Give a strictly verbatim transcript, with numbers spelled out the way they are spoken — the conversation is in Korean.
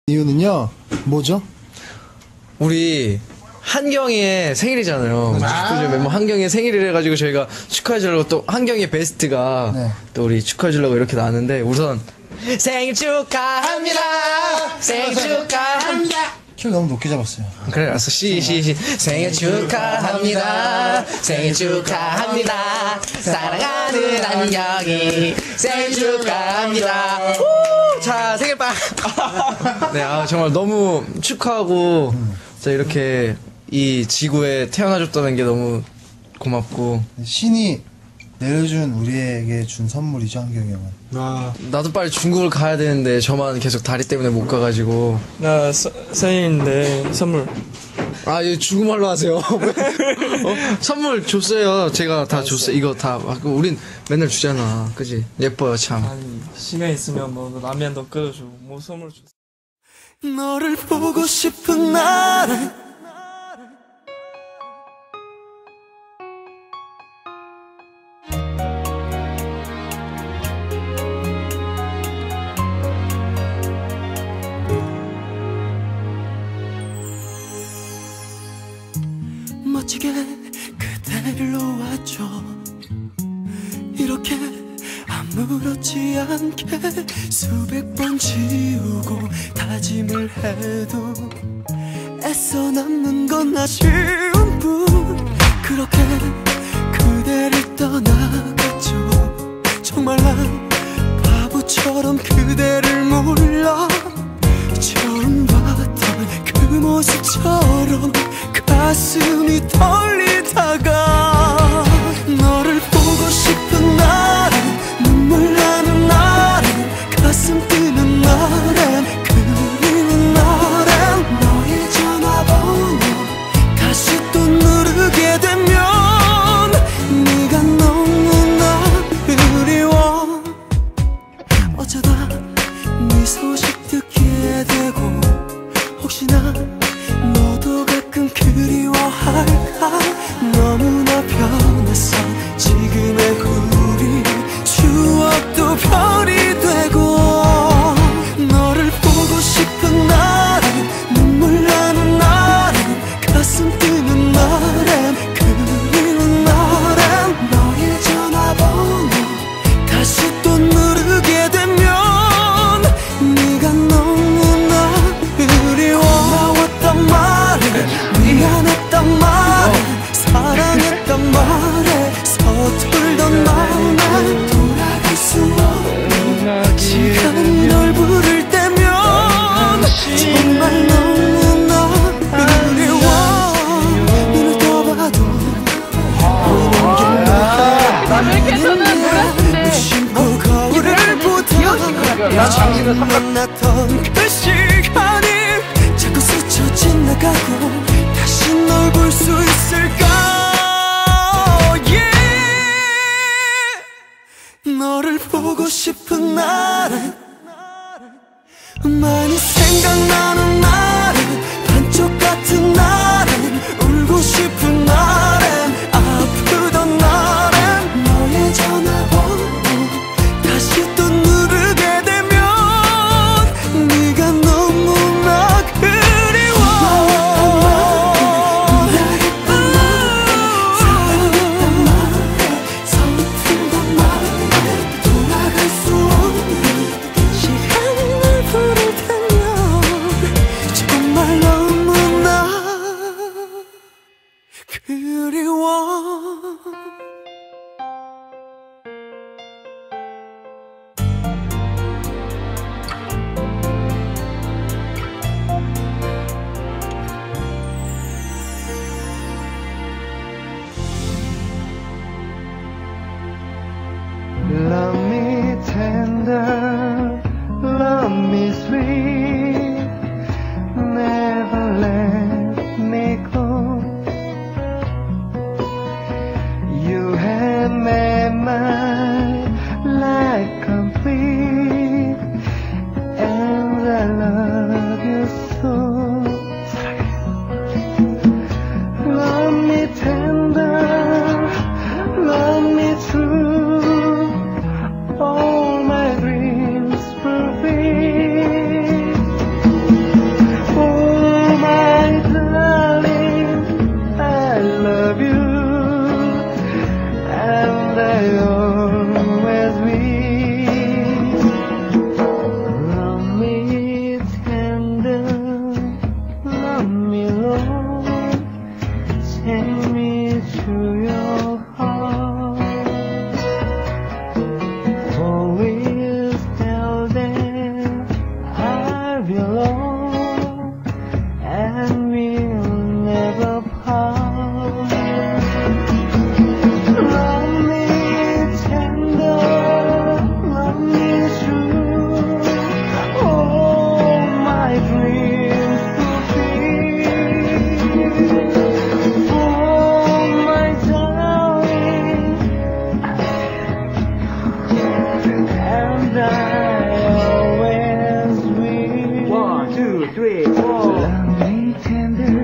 이유는요, 뭐죠? 우리 한경이의 생일이잖아요. 뮤직비디오 아~ 멤버 한경이의 생일을 해가지고 저희가 축하해주려고 또 한경이의 베스트가 네. 또 우리 축하해주려고 이렇게 나왔는데 우선 생일 축하합니다. 생일 축하합니다. 키 너무 높게 잡았어요. 그래, 알았어. 시, 시, 시. 생일 축하합니다. 생일 축하합니다. 사랑하는 한경이 생일 축하합니다. 우! 자, 생일 빠. 네, 아, 정말 너무 축하하고, 음. 자, 이렇게 이 지구에 태어나줬다는 게 너무 고맙고. 신이 내려준 우리에게 준 선물이죠, 한경이 형은. 아, 나도 빨리 중국을 가야 되는데 저만 계속 다리 때문에 못 가가지고. 나 서, 생일인데 선물. 아, 이거 중국말로 하세요. 어? 선물 줬어요. 제가 다 알았어. 줬어요. 이거 다. 우린 맨날 주잖아. 그지? 예뻐요, 참. 아니, 시간 있으면 뭐 라면도 끓여주고 뭐 선물 줬어. 너를 보고 싶은 날은 멋지게 그대를 놓아줘. 이렇게 아무렇지 않게 수백 번 지우고 다짐을 해도 애써 남는 건 아쉬운 뿐. 그렇게 그대를 떠나갔죠. 정말 난 바보처럼 그대를 몰라. 처음 봤던 그 모습처럼 가슴이 떨리다가 너를 보고 싶은 날엔 눈물 나는 날엔 가슴 뛰는 날엔 그리는 날엔 너의 전화번호 다시 또 누르게 되면 네가 너무나 그리워. 어쩌다 네 소식 듣게 되고 혹시나 너도 가끔 그리워할까. 너무나 변했어 지금의 우리. 추억도 별이 되고 너를 보고 싶은 날엔 눈물 나는 날엔 가슴 뛰는 날엔 그리는 날엔 너의 전화번호 다시 또 누르게 되면 네가 너무나 그리워. 고마웠단 말에 미안했단 말에 사랑했단 말에 서툴던 마음에 돌아갈 수 없는 시간이 널 부를 때면 정말 너무나 그리워. 눈을 떠봐도 보이는 게 나는 무심코 거울을 보다 처음 만났던 그 시간이 자꾸 스쳐 지나가고 다시 널 볼 수 있을까. yeah. 너를 보고 싶은 날엔 많이 생각나는 날엔 반쪽 같은 날엔 울고 싶은 날엔 아프던 날엔 너의 전화번호 다시 또 누르게 되면 네가 너무나 그리워. 사랑했단 말에 서툴던 마음에 돌아갈 수 없는 시간이 널 부를 테면 alone, and we'll never part. Love me tender, love me true. Oh, my dreams fulfill. Oh, my darling, and I always will. One, two, three, four. Love me tender.